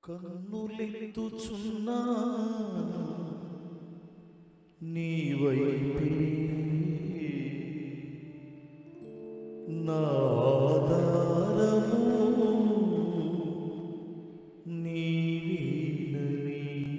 కన్నులెత్తుచున్నా నీ వైపే నా ఆధారము నీవేనని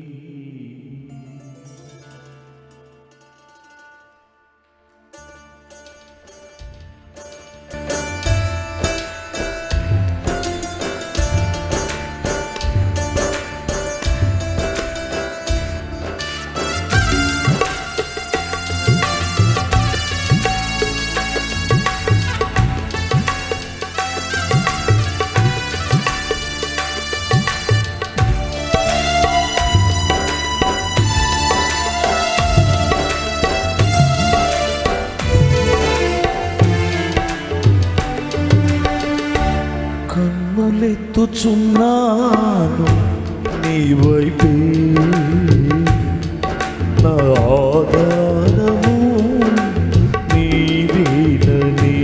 కన్నులెత్తుచున్నాను నీ వైపే నా ఆధారము నీవేనని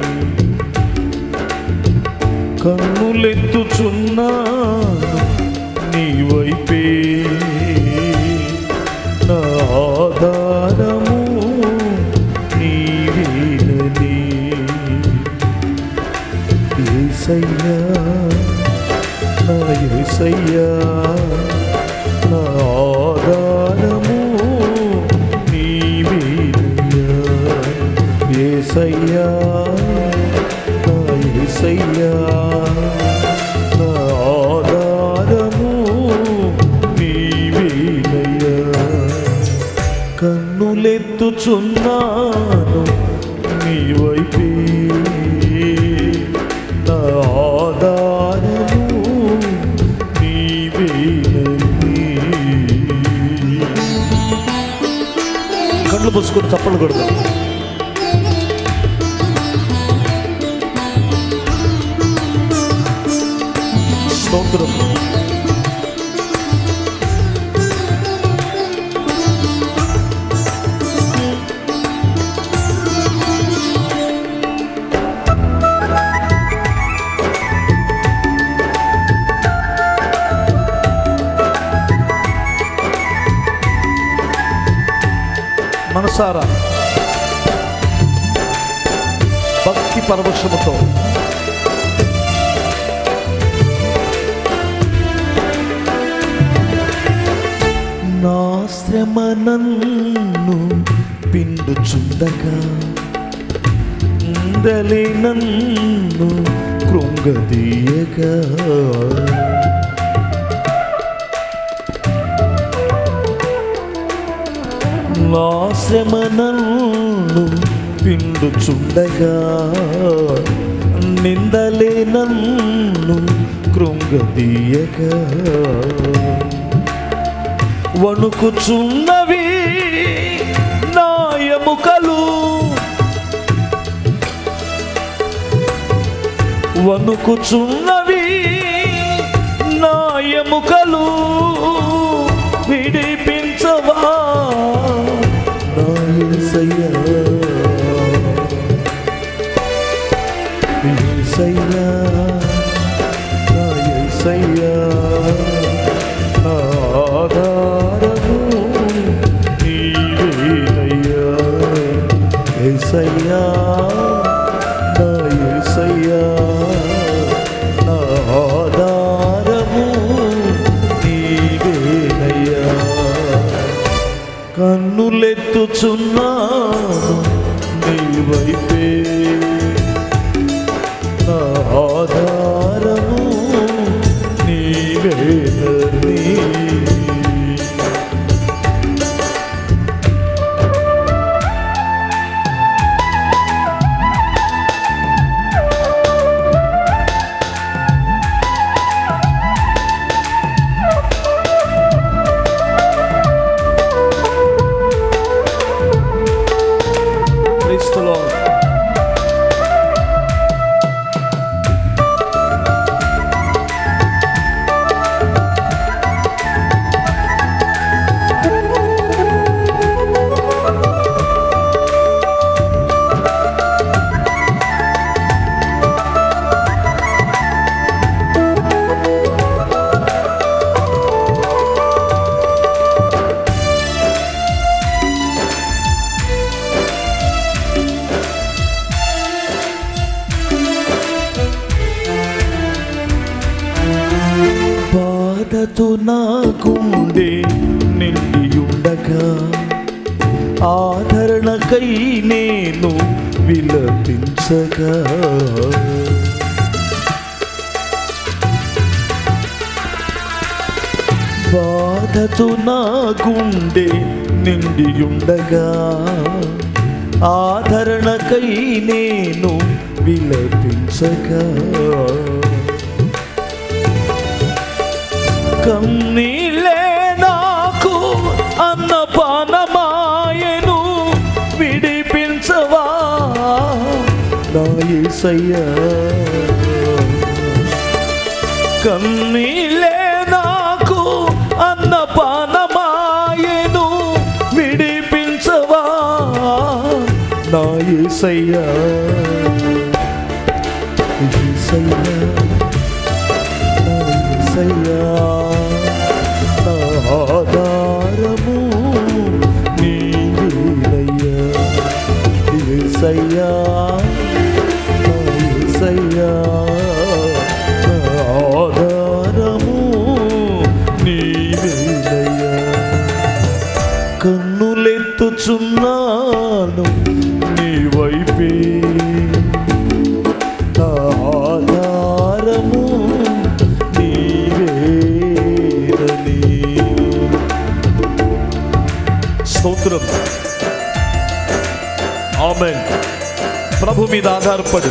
కన్నులెత్తుచున్నాను నీ వైపే నా ఆధారము నీవేనని యేసయ్యా నా యేసయ్యా నా ఆధారము నీవేనయ్యా యేసయ్యా నా యేసయ్యా నా ఆధారము నీవేనయ్యా కన్నులెత్తుచున్నాను నీ వైపే నా ఆధారము నీవేనని కళ్ళు మూసుకొని చప్పట్లు కొడతాం. స్తోత్రం. మనసారా భక్తి పరవశముతో నా శ్రమ నన్ను పిండుచుండగా అందలే నన్ను కృంగదీయగా నా శ్రమ నన్ను పిండుచుండగా నిందలే నన్ను కృంగదీయగా వణుకుచున్నవి నా ఎముకలు వణుకుచున్నవి నా ఎముకలు విడిపించవా నా యేసయ్యా యేసయ్యా నా యేసయ్యా నా ఆధారము నీవేనయ్యా యేసయ్యా నా యేసయ్యా నా ఆధారము నీవేనయ్యా కన్నులెత్తుచున్నాను నీ వైపే నా ఆధారము నీవేనని బాధతో నా గుండె నిండియుండగా ఆదరణకై నేను విలపించగా బాధతో నా గుండె నిండియుండగా ఆదరణకై నేను విలపించగా కన్నీళ్ళే నాకు అన్నపానమాయెను విడిపించవా నా యేసయ్యా కన్నీళ్ళే నాకు అన్నపానమాయెను విడిపించవా నా యేసయ్యా యేసయ్యా నా యేసయ్యా నా ఆధారము నీవేనయ్యా యేసయ్యా నా యేసయ్యా నా ఆధారము నీవేనయ్యా కన్నులెత్తుచున్నాను నీ వైపే నా ఆధారము నీవేనని స్తోత్రం ఆమేన్ ప్రభు మీద ఆధారపడు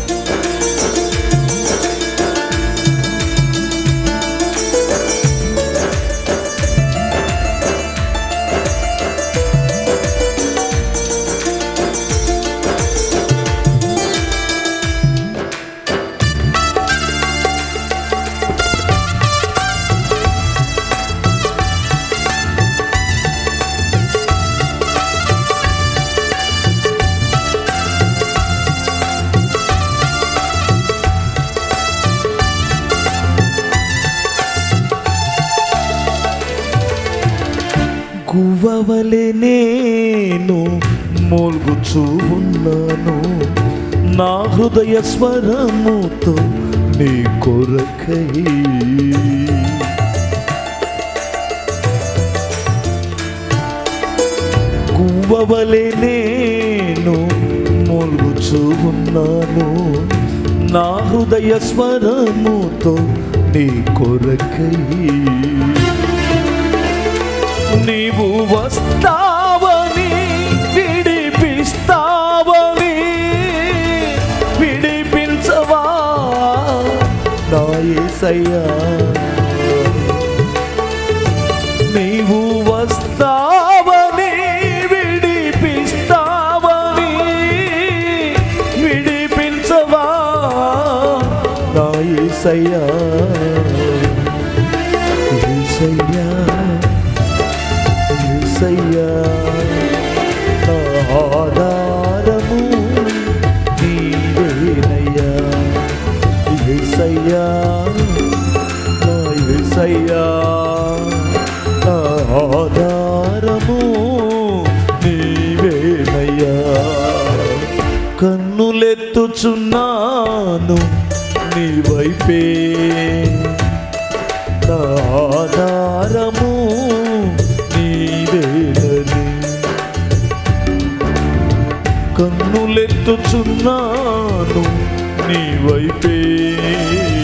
గువ్వవలె నేను మూల్గుచూ ఉన్నాను నా హృదయ స్వరముతో నీ కొరకై గువ్వవలె నేను మూల్గుచూ ఉన్నాను నా హృదయ స్వరముతో నీ కొరకై నీవు వస్తావని విడిపిస్తావని విడిపించవా నా యేసయ్యా నీవు వస్తావని విడిపిస్తావని విడిపించవా నా యేసయ్యా యేసయ్యా యేసయ్యా నా ఆధారము నీవేనయ్యా యేసయ్యా నా యేసయ్యా నా ఆధారము నీవేనయ్యా కన్నులెత్తుచున్నాను నీ వైపే నా ఆధారము నీవేనని కన్నులెత్తుచున్నాను నీ వైపే